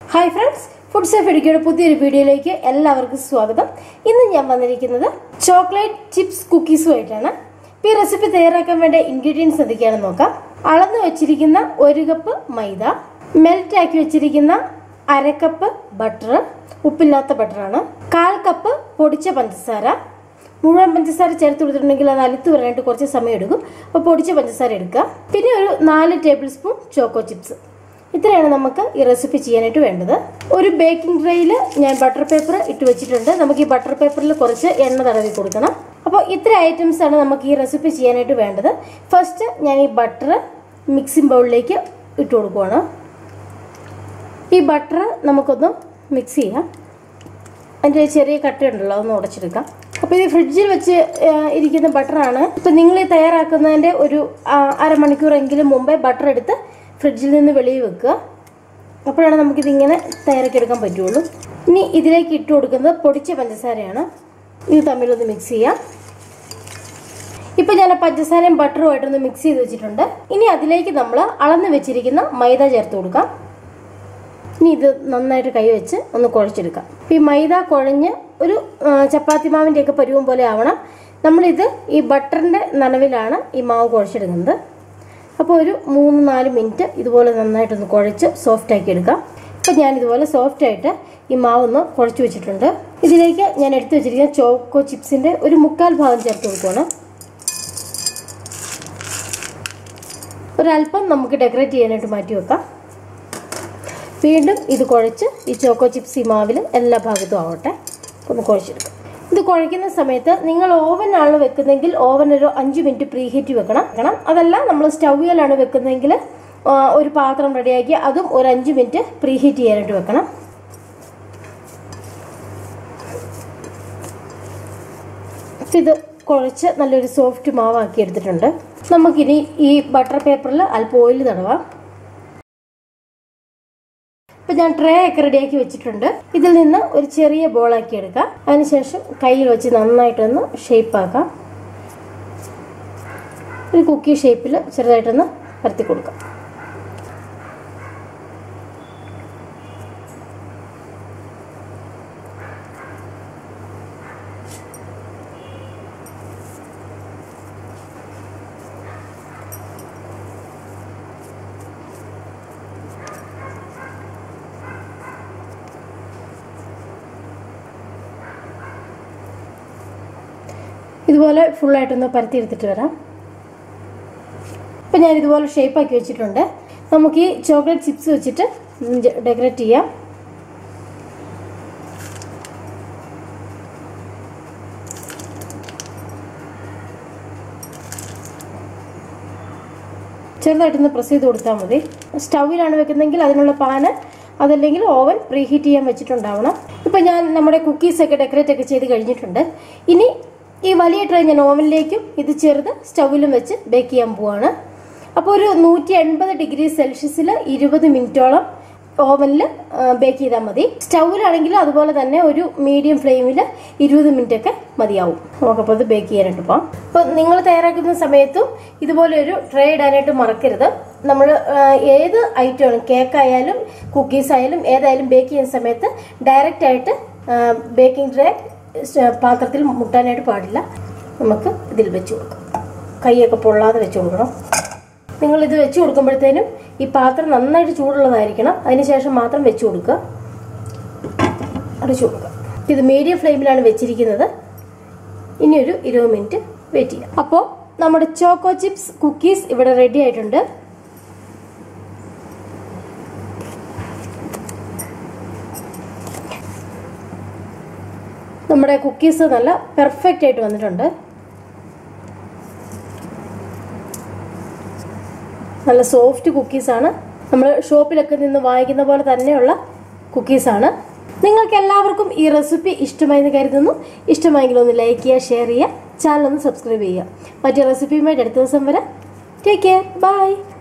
Hi friends, food safe എഡ്യൂക്കേയുടെ പുതിയൊരു വീഡിയോയിലേക്ക് എല്ലാവർക്കും സ്വാഗതം. ഇന്ന് ഞാൻ വന്നിരിക്കുന്നത് ചോക്ലേറ്റ് ചിപ്സ് കുക്കീസുമായിട്ടാണ്. ഈ റെസിപ്പി തയ്യാറാക്കാൻ വേണ്ട ഇൻഗ്രീഡിയൻസ് എന്തൊക്കെയാണെന്ന് നോക്കാം. അളന്നു വെച്ചിരിക്കുന്ന 1 കപ്പ് മൈദ, മെൽറ്റ് ആക്കി വെച്ചിരിക്കുന്ന 1/2 കപ്പ് ബട്ടർ, ഉപ്പില്ലാത്ത ബട്ടറാണ്, 1/4 കപ്പ് പൊടിച്ച പഞ്ചസാര. മുഴുവൻ പഞ്ചസാര ചേർത്ത് കൊടുത്തിട്ടുണ്ടെങ്കിൽ അത് അലുത്ത് വരാനായിട്ട് കുറച്ച് സമയം എടുക്കും. അപ്പോൾ പൊടിച്ച പഞ്ചസാര എടുക്കുക. പിന്നെ ഒരു 4 ടേബിൾ സ്പൂൺ ചോക്കോ ചിപ്സ്. ഇത്രയാണ് നമുക്ക് ഈ റെസിപ്പി ചെയ്യാനായിട്ട് വേണ്ടത്. ഒരു ബേക്കിംഗ് ട്രേയിൽ ഞാൻ ബട്ടർ പേപ്പർ ഇട്ട് വെച്ചിട്ടുണ്ട്. നമുക്ക് ഈ ബട്ടർ പേപ്പറിൽ കുറച്ച് എണ്ണ തടവി കൊടുക്കണം. അപ്പോൾ ഇത്ര ഐറ്റംസ് ആണ് നമുക്ക് ഈ റെസിപ്പി ചെയ്യാനായിട്ട് വേണ്ടത്. ഫസ്റ്റ് ഞാൻ ഈ ബട്ടർ മിക്സിംഗ് ബൗളിലേക്ക് ഇട്ട് കൊടുക്കുവാണ്. ഈ ബട്ടർ നമുക്കൊന്ന് മിക്സ് ചെയ്യാം. അതിൻ്റെ ചെറിയ കട്ടയുണ്ടല്ലോ, അതൊന്ന് ഉടച്ചെടുക്കാം. അപ്പോൾ ഇത് ഫ്രിഡ്ജിൽ വെച്ച് ഇരിക്കുന്ന ബട്ടറാണ്. ഇപ്പം നിങ്ങൾ ഈ തയ്യാറാക്കുന്നതിൻ്റെ ഒരു അരമണിക്കൂറെങ്കിലും മുമ്പേ ബട്ടർ എടുത്ത് ഫ്രിഡ്ജിൽ നിന്ന് വെളിയിൽ വെക്കുക. അപ്പോഴാണ് നമുക്കിതിങ്ങനെ തയ്യാറാക്കിയെടുക്കാൻ പറ്റുള്ളൂ. ഇനി ഇതിലേക്ക് ഇട്ട് കൊടുക്കുന്നത് പൊടിച്ച പഞ്ചസാരയാണ്. ഇത് തമ്മിലൊന്ന് മിക്സ് ചെയ്യാം. ഇപ്പം ഞാൻ പഞ്ചസാരയും ബട്ടറുമായിട്ടൊന്ന് മിക്സ് ചെയ്ത് വെച്ചിട്ടുണ്ട്. ഇനി അതിലേക്ക് നമ്മൾ അളന്ന് വെച്ചിരിക്കുന്ന മൈദ ചേർത്ത് കൊടുക്കാം. ഇനി ഇത് നന്നായിട്ട് കൈ വെച്ച് ഒന്ന് കുഴച്ചെടുക്കാം. ഈ മൈദ കുഴഞ്ഞ് ഒരു ചപ്പാത്തി മാവിൻ്റെയൊക്കെ പരുവം പോലെ ആവണം. നമ്മളിത് ഈ ബട്ടറിൻ്റെ നനവിലാണ് ഈ മാവ് കുഴച്ചെടുക്കുന്നത്. അപ്പോൾ ഒരു 3-4 മിനിറ്റ് ഇതുപോലെ നന്നായിട്ടൊന്ന് കുഴച്ച് സോഫ്റ്റാക്കി എടുക്കാം. അപ്പോൾ ഞാനിതുപോലെ സോഫ്റ്റായിട്ട് ഈ മാവൊന്ന് കുഴച്ച് വെച്ചിട്ടുണ്ട്. ഇതിലേക്ക് ഞാൻ എടുത്തു വെച്ചിരിക്കുന്ന ചോക്കോ ചിപ്സിൻ്റെ ഒരു 1/4 ഭാഗം ചേർത്ത് കൊടുക്കുകയാണ്. ഒരല്പം നമുക്ക് ഡെക്കറേറ്റ് ചെയ്യാനായിട്ട് മാറ്റി വെക്കാം. വീണ്ടും ഇത് കുഴച്ച് ഈ ചോക്കോ ചിപ്സ് ഈ മാവിൽ എല്ലാ ഭാഗത്തും ആവട്ടെ. ഒന്ന് കുഴച്ചെടുക്കാം. ഇത് കുഴയ്ക്കുന്ന സമയത്ത് നിങ്ങൾ ഓവനാണ് വെക്കുന്നതെങ്കിൽ ഓവൻ ഒരു 5 മിനിറ്റ് പ്രീ ഹീറ്റ് വെക്കണം. അതല്ല നമ്മൾ സ്റ്റൗവിലാണ് വെക്കുന്നതെങ്കിൽ ഒരു പാത്രം റെഡിയാക്കി അതും ഒരു 5 മിനിറ്റ് പ്രീ ഹീറ്റ് ചെയ്യാനായിട്ട് വെക്കണം. ഇത് കുഴച്ച് നല്ലൊരു സോഫ്റ്റ് മാവാക്കി എടുത്തിട്ടുണ്ട്. നമുക്കിനി ഈ ബട്ടർ പേപ്പറിൽ അല്പം ഓയിൽ തടവാം. ഇപ്പം ഞാൻ ട്രേ ഒക്കെ റെഡിയാക്കി വെച്ചിട്ടുണ്ട്. ഇതിൽ നിന്ന് ഒരു ചെറിയ ബോളാക്കി എടുക്കാം. അതിനുശേഷം കയ്യിൽ വെച്ച് നന്നായിട്ടൊന്ന് ഷേപ്പാക്കാം. ഒരു കുക്കി ഷേപ്പിൽ ചെറുതായിട്ടൊന്ന് പരത്തി കൊടുക്കാം. ഇതുപോലെ ഫുള്ളായിട്ടൊന്ന് പരത്തിയെടുത്തിട്ട് വരാം. ഇപ്പം ഞാൻ ഇതുപോലെ ഷേപ്പാക്കി വെച്ചിട്ടുണ്ട്. നമുക്ക് ഈ ചോക്ലേറ്റ് ചിപ്സ് വെച്ചിട്ട് ഡെക്കറേറ്റ് ചെയ്യാം. ചെറുതായിട്ടൊന്ന് പ്രസ് ചെയ്ത് കൊടുത്താൽ മതി. സ്റ്റൗവിലാണ് വെക്കുന്നതെങ്കിൽ അതിനുള്ള പാന്, അതല്ലെങ്കിൽ ഓവൻ പ്രീ ഹീറ്റ് ചെയ്യാൻ വെച്ചിട്ടുണ്ടാവണം. ഇപ്പം ഞാൻ നമ്മുടെ കുക്കീസൊക്കെ ഡെക്കറേറ്റ് ഒക്കെ ചെയ്ത് കഴിഞ്ഞിട്ടുണ്ട്. ഇനി ഈ വലിയ ട്രേ ഞാൻ ഓവനിലേക്കും ഇത് ചെറുത് സ്റ്റൗവിലും വെച്ച് ബേക്ക് ചെയ്യാൻ പോവാണ്. അപ്പോൾ ഒരു 180 ഡിഗ്രി സെൽഷ്യസിൽ 20 മിനിറ്റോളം ഓവനിൽ ബേക്ക് ചെയ്താൽ മതി. സ്റ്റൗവിലാണെങ്കിൽ അതുപോലെ തന്നെ ഒരു മീഡിയം ഫ്ലെയിമിൽ 20 മിനിറ്റ് ഒക്കെ മതിയാവും. നമുക്കപ്പോൾ ഇത് ബേക്ക് ചെയ്യാനായിട്ട് പോകാം. അപ്പോൾ നിങ്ങൾ തയ്യാറാക്കുന്ന സമയത്തും ഇതുപോലെ ഒരു ട്രേ ഇടാനായിട്ട് മറക്കരുത്. നമ്മൾ ഏത് ഐറ്റമാണ്, കേക്കായാലും കുക്കീസ് ആയാലും ഏതായാലും ബേക്ക് ചെയ്യുന്ന സമയത്ത് ഡയറക്റ്റ് ആയിട്ട് ബേക്കിംഗ് ട്രേ പാത്രത്തിൽ മുട്ടാനായിട്ട് പാടില്ല. നമുക്ക് ഇതിൽ വെച്ച് കൊടുക്കാം. കൈയൊക്കെ പൊള്ളാതെ വെച്ച് കൊടുക്കണം. നിങ്ങളിത് വെച്ച് കൊടുക്കുമ്പോഴത്തേനും ഈ പാത്രം നന്നായിട്ട് ചൂടുള്ളതായിരിക്കണം. അതിനുശേഷം മാത്രം വെച്ച് കൊടുക്കുക. അടച്ചു കൊടുക്കുക. ഇത് മീഡിയം ഫ്ലെയിമിലാണ് വെച്ചിരിക്കുന്നത്. ഇനി ഒരു 20 മിനിറ്റ് വെയിറ്റ് ചെയ്യാം. അപ്പോൾ നമ്മുടെ ചോക്കോ ചിപ്സ് കുക്കീസ് ഇവിടെ റെഡി ആയിട്ടുണ്ട്. നമ്മുടെ കുക്കീസ് നല്ല പെർഫെക്റ്റ് ആയിട്ട് വന്നിട്ടുണ്ട്. നല്ല സോഫ്റ്റ് കുക്കീസാണ്. നമ്മൾ ഷോപ്പിലൊക്കെ നിന്ന് വാങ്ങിക്കുന്ന പോലെ തന്നെയുള്ള കുക്കീസാണ്. നിങ്ങൾക്ക് എല്ലാവർക്കും ഈ റെസിപ്പി ഇഷ്ടമായെന്ന് കരുതുന്നു. ഇഷ്ടമായെങ്കിൽ ഒന്ന് ലൈക്ക് ചെയ്യുക, ഷെയർ ചെയ്യുക, ചാനൽ ഒന്ന് സബ്സ്ക്രൈബ് ചെയ്യുക. മറ്റു റെസിപ്പിയുമായിട്ട് അടുത്ത ദിവസം വരെ. Take care, by.